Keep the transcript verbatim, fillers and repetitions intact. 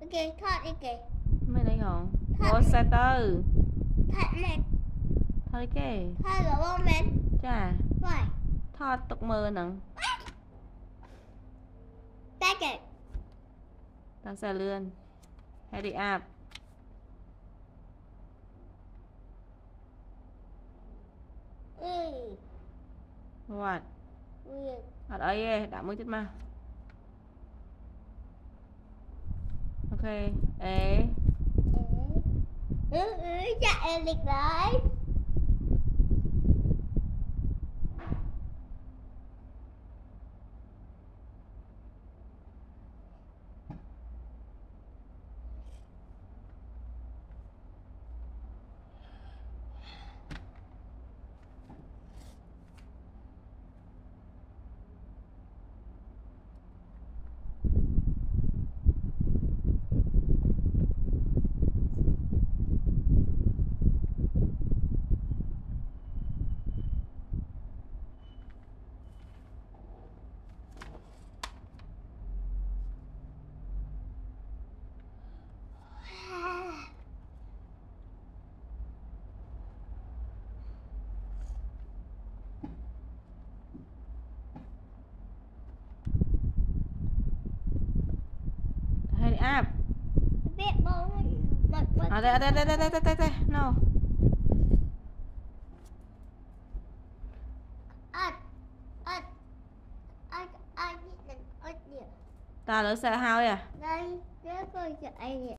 kìa, thoát đi kìa. Mới đấy không? Thoát Ô đi. xe tư. Thoát lên. Thôi kì. Thoát rồi bông lên. Chà. Rồi. Thoát tục mơ nắng. Tay kìa. Tao xe lươn. Hurry up. Ừ. What? Ừ. Ở đây đã mới chết mà. Ok. Ê. Ừ, ừ, chạy lịch đấy. Hurry up. Biết bông mặt mặt. À đây đây đây đây đây đây đây. No. Ất. Ất. Ất. Ất. Ất. Ta lỡ xe hao à? Đây, để coi cho anh.